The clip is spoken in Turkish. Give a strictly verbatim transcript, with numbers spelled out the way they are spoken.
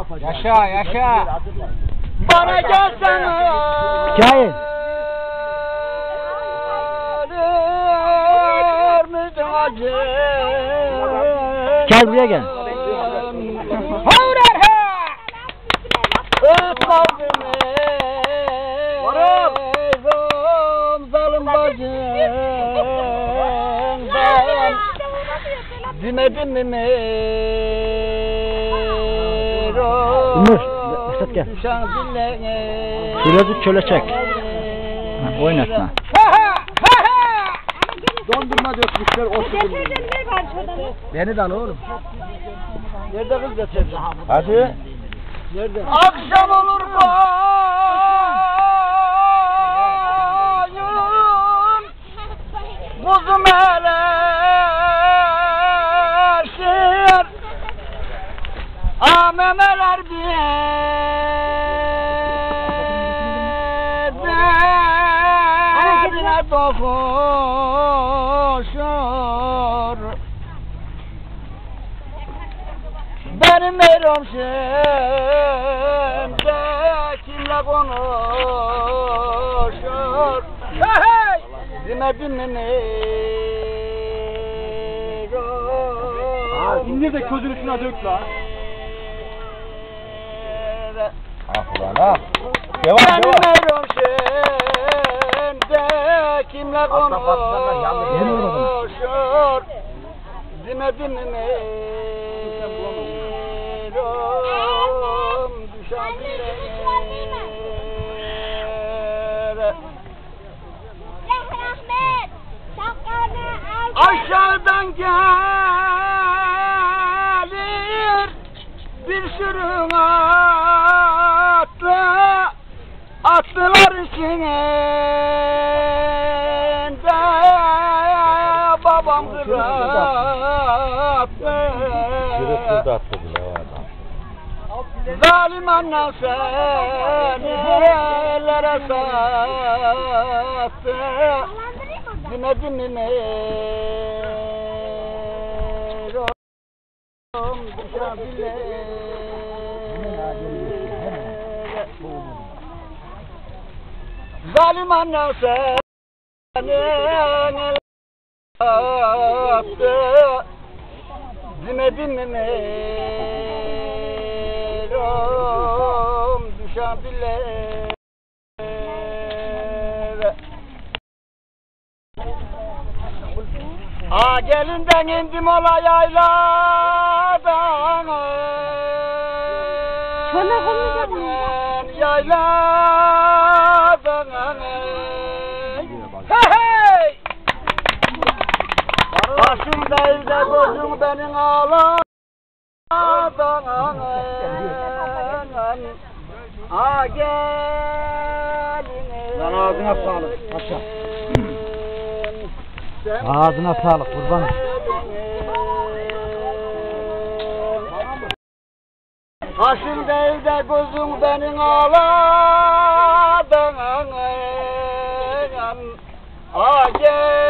Yaşa yaşa. Bana gelsene. Hikaye. Gel buraya gel. Havrer ha. Ötma beni. Varım zalim bacım. Demedim mi mero? Umur, Esat gel. Birazcık çöle çek. Ha, oynatma. Dondurma dökmüşler o sıkıntı. Beni de al oğlum. Nerede kız getirdin? Hadi. Nerede? Akşam olur bayım, kuzum eleşir, amemeler birbirine dokuşur. Benim erim şimdi kimle konuşur? Hey hey! Demedim mi merom? İndir de közünü şuna dök la. Ah ulan ah. Devam Benim devam. erim şimdi kimle konuşur? Demedim mi merom? Düşen aşağıdan gelir bir sürü atlı, atlılar içinde babam kırattı. Zalim annen seni ellere sattı. Demedim mi merom? Düşebilir. Zalim annen seni ellere sattı. Demedim mi merom? Düşebilir. A gelinden indim ola yayladan. Şöyle konuşalım. Yayladan. Hey hey! Başımda evde gözüm benim ağladan. A gelin. Lan ağzına sağlık. Aşağı. Ağzına sağlık kurbanım. Başımda evde gözüm benim ağladan. A gel.